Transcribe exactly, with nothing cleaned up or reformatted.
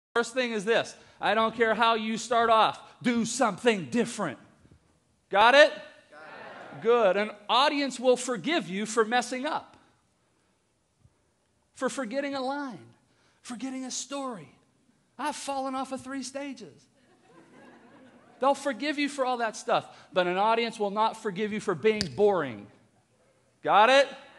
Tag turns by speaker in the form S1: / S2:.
S1: First thing is this. I don't care how you start off. Do something different. Got it? Got it. Good. An audience will forgive you for messing up. For forgetting a line. Forgetting a story. I've fallen off of three stages. They'll forgive you for all that stuff. But an audience will not forgive you for being boring. Got it?